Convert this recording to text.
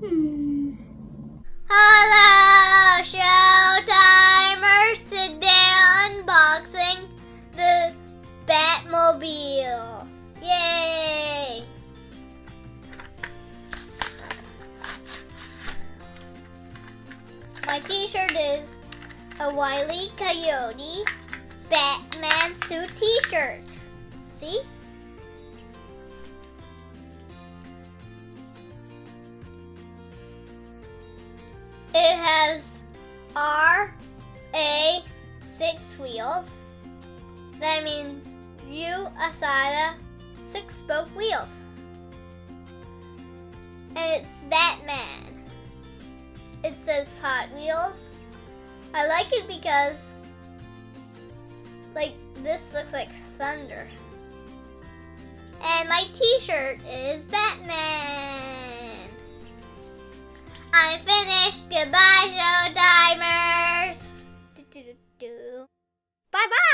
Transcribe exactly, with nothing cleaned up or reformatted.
Hmm. Hello, Showtimers! Today unboxing the Batmobile. Yay! My t-shirt is a Wile E. Coyote Batman suit t-shirt. See? It has R A six wheels. That means U Asada six spoke wheels. And it's Batman. It says Hot Wheels. I like it because, like, this looks like thunder. And my t-shirt is Batman. I'm finished. Goodbye, Showtimers. Bye bye.